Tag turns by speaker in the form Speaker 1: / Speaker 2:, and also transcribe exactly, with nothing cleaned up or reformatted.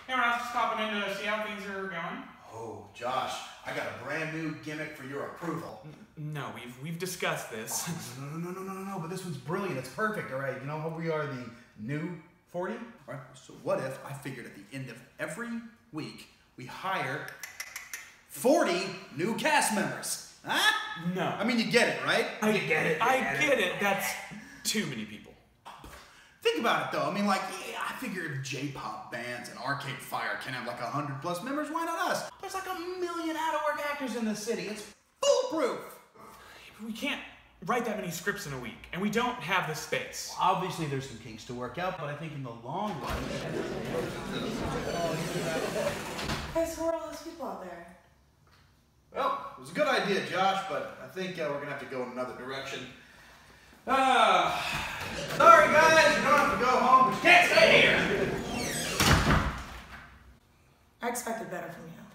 Speaker 1: Hey, I was just stopping in to see how things are going.
Speaker 2: Oh, Josh, I got a brand new gimmick for your approval.
Speaker 1: No, we've we've discussed this.
Speaker 2: Oh, no, no, no, no, no, no, but this one's brilliant. It's perfect, all right? You know how we are the new forty? All right, so what if I figured at the end of every week we hire forty new cast members? Huh?
Speaker 1: No.
Speaker 2: I mean, you get it, right?
Speaker 1: I
Speaker 2: you get it. You
Speaker 1: I
Speaker 2: get,
Speaker 1: get
Speaker 2: it.
Speaker 1: it. That's too many people.
Speaker 2: Think about it, though. I mean, like, yeah, I figure if J-pop bands and Arcade Fire can have like a hundred plus members, why not us? There's like a million out-of-work actors in this city. It's foolproof.
Speaker 1: We can't write that many scripts in a week, and we don't have the space.
Speaker 2: Obviously, there's some kinks to work out, but I think in the long run...
Speaker 3: Guys, who are all those people out there?
Speaker 2: Well, it was a good idea, Josh, but I think uh, we're gonna have to go in another direction. Ah, sorry guys, you don't have to go home, but you can't stay here!
Speaker 3: I expected better from you.